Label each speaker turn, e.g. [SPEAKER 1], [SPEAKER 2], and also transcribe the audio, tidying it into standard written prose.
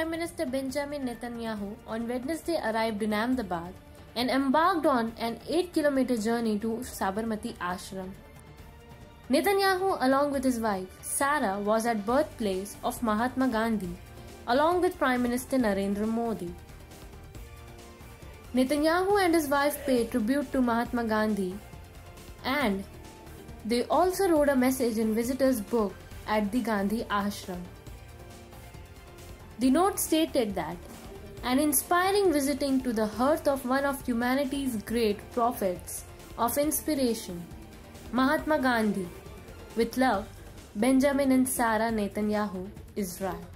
[SPEAKER 1] Prime Minister Benjamin Netanyahu on Wednesday arrived in Ahmedabad and embarked on an 8-kilometer journey to Sabarmati Ashram. Netanyahu, along with his wife Sarah, was at birthplace of Mahatma Gandhi, along with Prime Minister Narendra Modi. Netanyahu and his wife paid tribute to Mahatma Gandhi, and they also wrote a message in visitors' book at the Gandhi Ashram. The note stated that an inspiring visiting to the hearth of one of humanity's great prophets of inspiration, Mahatma Gandhi. With love, Benjamin and Sarah Netanyahu, Israel.